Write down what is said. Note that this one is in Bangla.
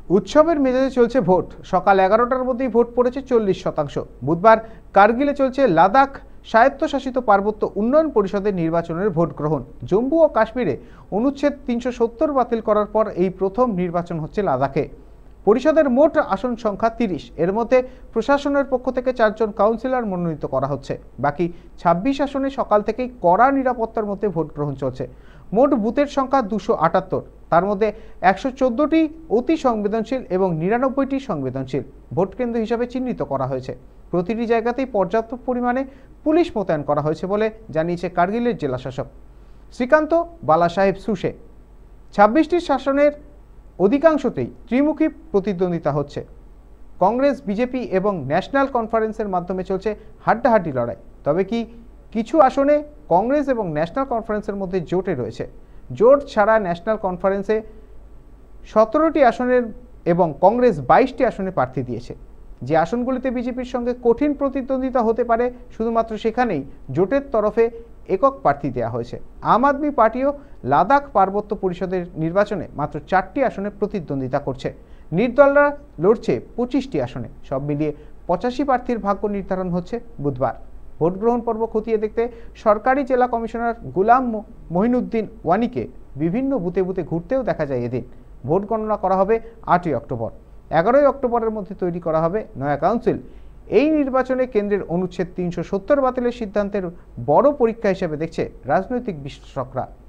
উৎসবের মেজাজে চলছে ভোট। সকাল 11টার মধ্যেই ভোট পড়েছে 40%। বুধবার কার্গিলে চলছে লাদাখ স্বায়ত্তশাসিত পার্বত্য উন্নয়ন পরিষদের নির্বাচনের ভোট গ্রহণ। জম্মু ও কাশ্মীরে অনুচ্ছেদ 370 বাতিল করার পর এই প্রথম নির্বাচন হচ্ছে লাদাখে। পরিষদের মোট আসন সংখ্যা 30। এর মধ্যে প্রশাসনের পক্ষ থেকে 4 জন কাউন্সিলর মনোনীত করা হচ্ছে। বাকি 26 আসনে সকাল থেকেই কড়া নিরাপত্তার মধ্যে ভোট গ্রহণ চলছে। মোট বুথের সংখ্যা 278, তার মধ্যে 114টি অতি সংবেদনশীল এবং 99টি সংবেদনশীল ভোট কেন্দ্র হিসাবে চিহ্নিত করা হয়েছে। প্রতিটি জায়গাতেই পর্যাপ্ত পরিমাণে পুলিশ মোতায়েন করা হয়েছে বলে জানিয়েছে কার্গিলের জেলা শাসক শ্রীকান্ত বালাসাহেব সুশে। 26টি শাসনের অধিকাংশতেই ত্রিমুখী প্রতিদ্বন্দ্বিতা হচ্ছে। কংগ্রেস, বিজেপি এবং ন্যাশনাল কনফারেন্সের মাধ্যমে চলছে হাড্ডাহাড্ডি লড়াই। তবে কিছু আসনে কংগ্রেস এবং ন্যাশনাল কনফারেন্সের মধ্যে জোটে রয়েছে। জোট ছাড়া ন্যাশনাল কনফারেন্সে 17টি আসনের এবং কংগ্রেস 22টি আসনে প্রার্থী দিয়েছে। যে আসনগুলিতে বিজেপির সঙ্গে কঠিন প্রতিদ্বন্দ্বিতা হতে পারে, শুধুমাত্র সেখানেই জোটের তরফে একক প্রার্থী দেওয়া হয়েছে। আম আদমি পার্টিও লাদাখ পার্বত্য পরিষদের নির্বাচনে মাত্র 4টি আসনে প্রতিদ্বন্দ্বিতা করছে। নির্দলরা লড়ছে 25টি আসনে। সব মিলিয়ে 85 প্রার্থীর ভাগ্য নির্ধারণ হচ্ছে বুধবার। ভোট গ্রহণ পর্ব খতিয়ে দেখতে সরকারি জেলা কমিশনার গুলাম মহিনুদ্দিন ওয়ানিকে বিভিন্ন বুথে বুথে ঘুরতেও দেখা যায় এদিন। ভোট গণনা করা হবে 8ই অক্টোবর। 11ই অক্টোবরের মধ্যে তৈরি করা হবে নয়া কাউন্সিল। এই নির্বাচনে কেন্দ্রের অনুচ্ছেদ 370 বাতিলের সিদ্ধান্তের বড় পরীক্ষা হিসেবে দেখছে রাজনৈতিক বিশ্লেষকরা।